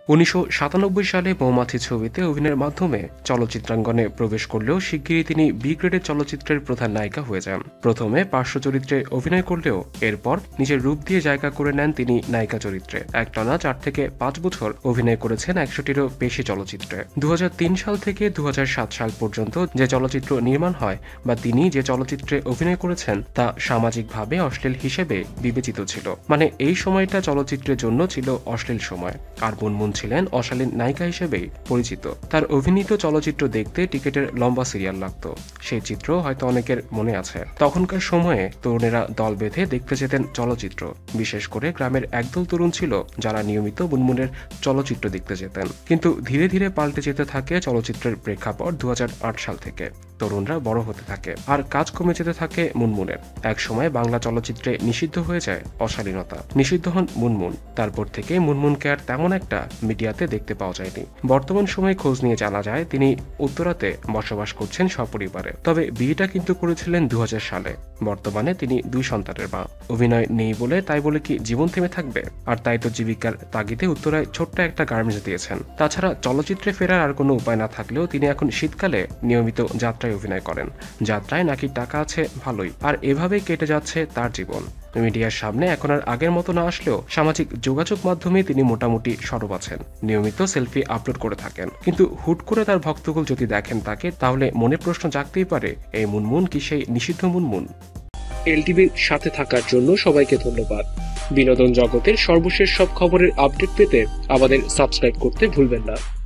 1997 সালে মৌমাছি ছবিতে অভিনয়ের মাধ্যমে চলচ্চিত্রাঙ্গনে প্রবেশ করলেও শিগগিরই তিনি বি গ্রেডের চলচ্চিত্রের প্রধান নায়িকা হয়ে যান। প্রথমে পার্শ্ব চরিত্রে অভিনয় করলেও এরপর নিজের রূপ দিয়ে জায়গা করে নেন তিনি নায়িকা চরিত্রে। একটানা 4 থেকে 5 বছর অভিনয় করেছেন 100টিরও বেশি চলচ্চিত্রে। 2003 সাল থেকে 2007 সাল পর্যন্ত যে চলচ্চিত্র নির্মাণ হয় বা তিনি যে চলচ্চিত্রে অভিনয় করেছেন তা সামাজিকভাবে অশ্লীল হিসেবে বিবেচিত ছিল। মানে এই সময়টা চলচ্চিত্রের জন্য ছিল অশ্লীল সময়। আর মুনমুন ছিলেন অশালীন নায়িকা হিসেবেই পরিচিত। তার অভিনীত চলচ্চিত্র দেখতে টিকিটের লম্বা সিরিয়াল লাগত। সেই চিত্র হয়তো অনেকের মনে আছে। তখনকার সময়ে তরুণেরা দল বেঁধে দেখতে যেতেন চলচ্চিত্র। বিশেষ করে গ্রামের একদল তরুণ ছিল যারা নিয়মিত মুনমুনের চলচ্চিত্র দেখতে যেতেন। কিন্তু ধীরে ধীরে পাল্টে যেতে থাকে চলচ্চিত্রের প্রেক্ষাপট 2008 সাল থেকে। তরুণরা বড় হতে থাকে আর কাজ কমে যেতে থাকে মুনমুনের। এক সময় বাংলা চলচ্চিত্রে নিষিদ্ধ হয়ে যায় অশালীনতা। নিষিদ্ধ হন মুনমুন। তারপর থেকে মুনমুনকে আর তেমন একটা মিডিয়াতে দেখতে পাওয়া যায়নি। বর্তমান সময়ে খোঁজ নিয়ে জানা যায় তিনি উত্তরাতে বসবাস করছেন সপরিবারে। তবে বিয়েটা কিন্তু করেছিলেন 2000 সালে। বর্তমানে তিনি 2 সন্তানের মা। অভিনয় নেই বলে তাই বলে কি জীবন থেমে থাকবে? আর তাই তো জীবিকার তাগিদে উত্তরায় ছোট্ট একটা গার্মেন্টস দিয়েছেন। তাছাড়া চলচ্চিত্রে ফেরার আর কোনো উপায় না থাকলেও তিনি এখন শীতকালে নিয়মিত যাত্রায় অভিনয় করেন। যাত্রায় নাকি টাকা আছে ভালোই। আর এভাবেই কেটে যাচ্ছে তার জীবন। মিডিয়ার সামনে এখন আর আগের মতো না আসলেও সামাজিক যোগাযোগ মাধ্যমে তিনি মোটামুটি সরব আছেন। নিয়মিত সেলফি আপলোড করে থাকেন। কিন্তু হুট করে তার ভক্তকুল যদি দেখেন তাকে, তাহলে মনে প্রশ্ন জাগতেই পারে, এই মুনমুন কি সেই নিষিদ্ধ মুনমুন? এলটিভির সাথে থাকার জন্য সবাইকে ধন্যবাদ। বিনোদন জগতের সর্বশেষ সব খবরের আপডেট পেতে আমাদের সাবস্ক্রাইব করতে ভুলবেন না।